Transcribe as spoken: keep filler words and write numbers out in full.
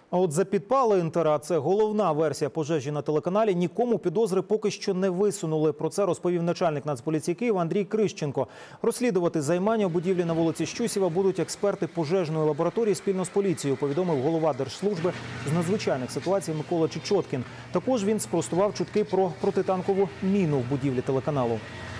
А от за підпали «Інтера» – це головна версія пожежі на телеканалі. Нікому підозри поки що не висунули. Про це розповів начальник Нацполіції Києва Андрій Крищенко. Розслідувати займання у будівлі на вулиці Щусєва будуть експерти пожежної лабораторії спільно з поліцією, повідомив голова Держслужби з надзвичайних ситуацій Микола Чечоткін. Також він спростував чутки про протитанкову міну в будівлі телеканалу.